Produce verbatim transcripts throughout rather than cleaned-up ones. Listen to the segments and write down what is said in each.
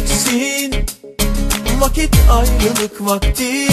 Gideceksin, vakit ayrılık vakti.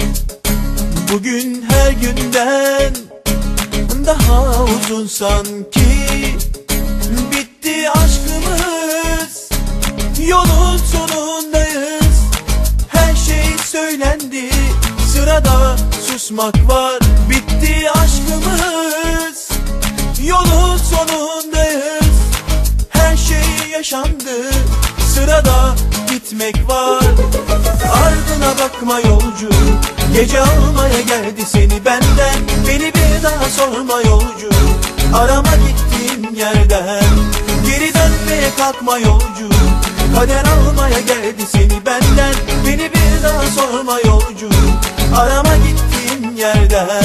Bugün her günden daha uzun sanki. Bitti aşkımız, yolun sonundayız. Her şey söylendi, sırada susmak var. Bitti aşkımız, yolun sonundayız. Her şey yaşandı, sırada gitmek var. Ardına bakma yolcu, gece almaya geldi seni benden. Beni bir daha sorma yolcu, arama gittiğin yerden. Geri dönmeye kalkma yolcu, kader almaya geldi seni benden. Beni bir daha sorma yolcu, arama gittiğin yerden.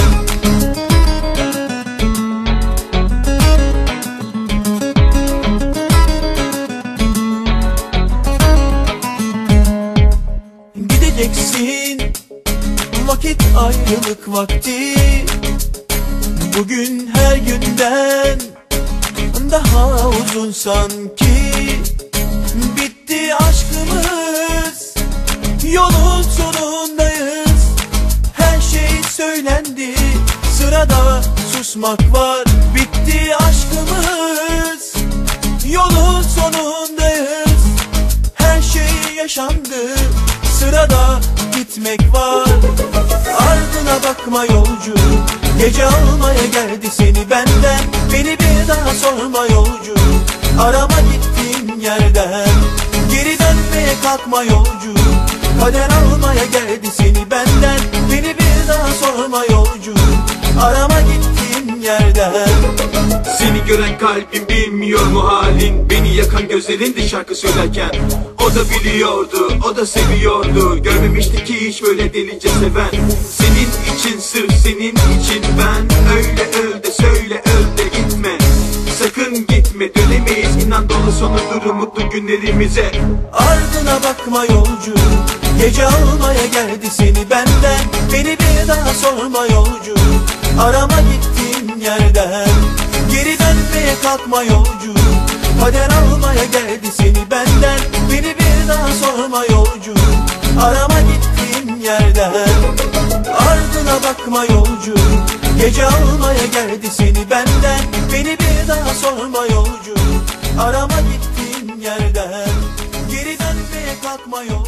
Gideceksin, vakit ayrılık vakti. Bugün her günden daha uzun sanki. Bitti aşkımız, yolun sonundayız. Her şey söylendi, sırada susmak var. Bitti aşkımız, yolun sonundayız. Her şey yaşandı, sırada gitmek var. Ardına bakma yolcu, gece almaya geldi seni benden. Beni bir daha sorma yolcu, arama gittiğin yerden. Geri dönmeye kalkma yolcu, kader almaya geldi seni benden. Beni bir daha sorma yolcu, arama gittiğin yerden. Seni gören kalbim bilmiyor mu halin? Beni yakan gözlerindi şarkı söylerken. O da biliyordu, o da seviyordu. Görmemişti ki hiç böyle delice seven. Senin için, sırf senin için ben. Öyle öl de söyle, öl de gitme. Sakın gitme, dönemeyiz inan dolu sonudur mutlu günlerimize. Ardına bakma yolcu, gece almaya geldi seni benden. Beni bir daha sorma yolcu, arama gittiğin yerden. Geri dönmeye kalkma yolcu, kader almaya geldi seni benden. Beni bir daha sorma yolcu, arama gittiğin yerden. Ardına bakma yolcu, gece almaya geldi seni benden. Beni bir daha sorma yolcu, arama gittiğin yerden. Geri dönmeye kalkma yolcu.